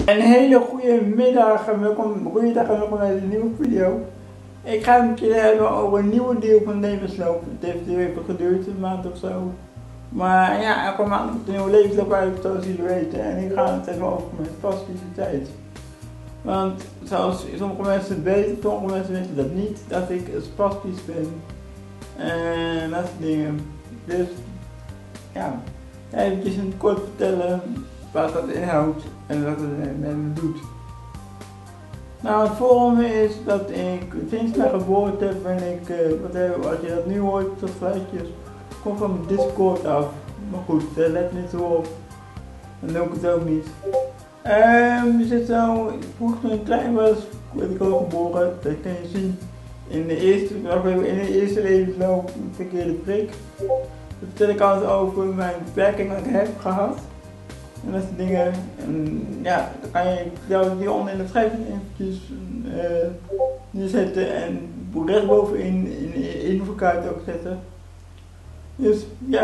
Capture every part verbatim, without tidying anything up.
Een hele goede middag en welkom, goeiedag en welkom bij een nieuwe video. Ik ga het een keer hebben over een nieuwe deel van levensloop. Het heeft heel even geduurd, een maand of zo. Maar ja, elke maand komt een nieuwe levensloop uit, zoals jullie weten. En ik ga het even over mijn spasticiteit. Want zoals sommige mensen het weten, sommige mensen weten dat niet, dat ik spastisch ben. En dat soort dingen. Dus ja, eventjes in het kort vertellen wat dat inhoudt en wat het met me doet. Nou, het volgende is dat ik sinds mijn geboorte ben ik, uh, wat heb, als je dat nu hoort, dat geluidjes, komt van mijn Discord af. Maar goed, uh, let niet zo op. Dan doe ik het ook niet. Um, je zit zo, vroeger toen ik klein was, werd ik al geboren, dat kan je zien. In de eerste, in de eerste levensloop een verkeerde prik. Dan vertel ik alles over mijn beperking die ik heb gehad. En dat soort dingen. En ja, dan kan je jou die onder in de beschrijving eventjes uh, neerzetten en rechtsbovenin in de infokaart ook zetten. Dus ja,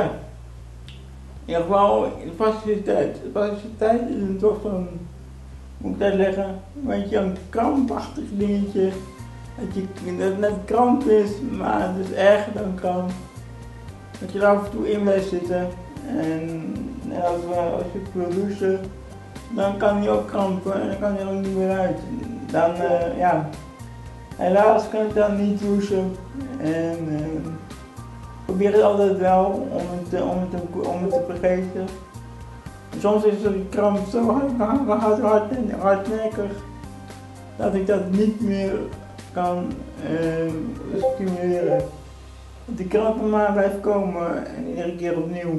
in ieder geval de spasticiteit. De spasticiteit is een soort van, moet ik het uitleggen, weet je, een krampachtig dingetje. Dat, je, dat het net kramp is, maar het is erger dan kramp. Dat je er af en toe in blijft zitten. En als, als je wil douchen, dan kan hij ook krampen en dan kan hij er ook niet meer uit. Dan, uh, ja, helaas kan ik dan niet douchen. En uh, probeer het altijd wel om het, om het, om het te vergeten. Soms is die kramp zo hard, hard, hard, hardnekkig dat ik dat niet meer kan uh, stimuleren. Dat die krampen maar blijft komen en iedere keer opnieuw.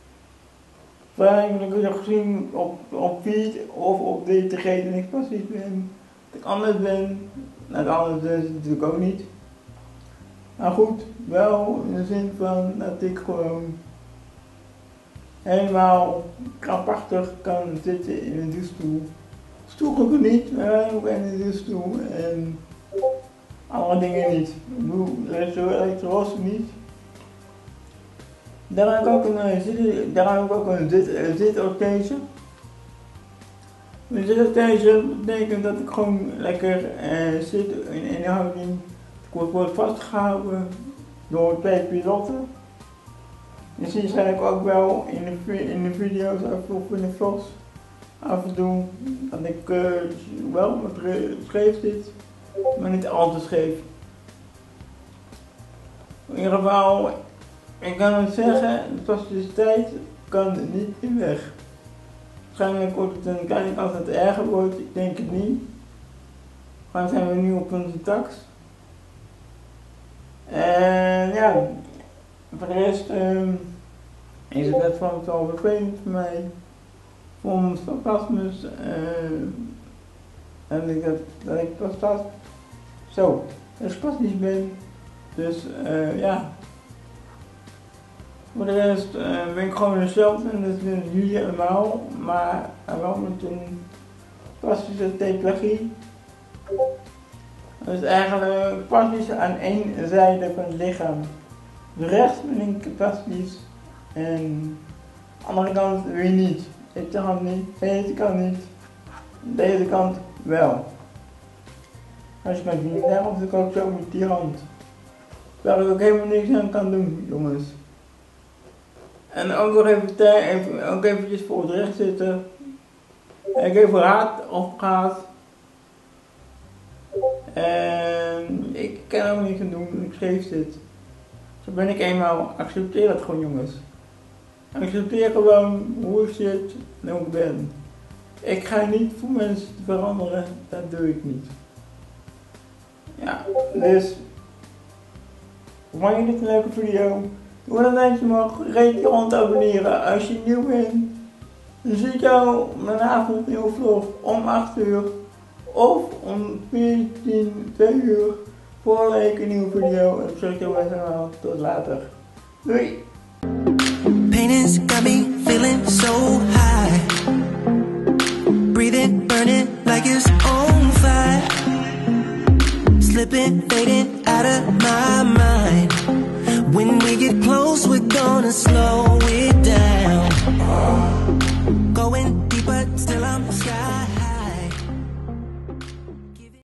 Eigenlijk heb ik gezien op, op feed of op D T G dat ik passief ben, dat ik anders ben. Nou, het anders is het natuurlijk ook niet. Maar goed, wel in de zin van dat ik gewoon helemaal krampachtig kan zitten in een douchestoel. Stoel doe ik niet, maar ook in een douchestoel en andere dingen niet. Ik doe elektro's niet. Daar heb ik ook een, zit, daar heb ik ook een zit, zitoctese. Een zitoctese betekent dat ik gewoon lekker uh, zit in, in de houding. Ik word vastgehouden door twee pilotten. Je ziet eigenlijk ook wel in de, in de video's of in de vlogs af en toe dat ik uh, wel wat scheef zit, maar niet al te scheef. In ieder geval, ik kan het zeggen, de spasticiteit kan niet in weg. Waarschijnlijk wordt het een kleine kans dat het erger wordt, ik denk het niet. Dan zijn we nu op onze tax. En ja, voor de rest um, is het best wel wel vervelend voor mij. Voor mijn spasmus. Uh, en ik dat, dat ik pas vast zo, dat ik spastisch ben. Dus uh, ja. Voor de rest uh, ben ik gewoon hetzelfde en dat vinden jullie allemaal, maar wel met een spastische tetraplagie. Dat is eigenlijk spastisch aan één zijde van het lichaam. De rechts ben ik spastisch en de andere kant weer niet. Deze kant niet, deze kant niet, deze kant wel. Als je kan zien, daarom doe ik ook zo met die hand. Waar ik ook helemaal niks aan kan doen, jongens. En ook nog even, even, ook eventjes voor het recht zitten. Ik heb raad opgehaald. En ik kan er niet aan doen, ik scheef zit. Zo ben ik eenmaal, accepteer het gewoon, jongens. Accepteer gewoon hoe ik zit en hoe ik ben. Ik ga niet voor mensen veranderen, dat doe ik niet. Ja, dus vond je dit een leuke video? Doe dan denk je mag, reed je om te abonneren als je nieuw bent. Dan zie ik jou mijn avond nieuwe vlog om acht uur of om veertien, twee uur voor een nieuwe video. En ik zeg je wel tot later. Doei! Pain has got me feeling so high. Breathing, burning like it's on fire. Slipping, fading out of my mind. When we get close, we're gonna slow it down. Going deeper, still I'm sky.